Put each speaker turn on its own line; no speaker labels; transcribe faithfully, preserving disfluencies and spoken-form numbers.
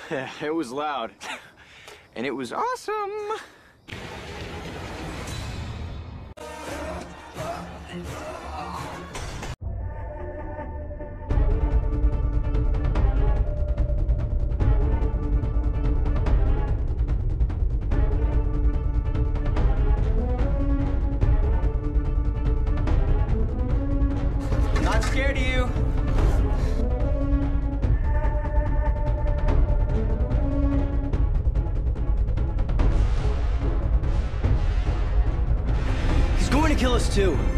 It was loud. And it was awesome. Not scared of you. He's going to kill us too.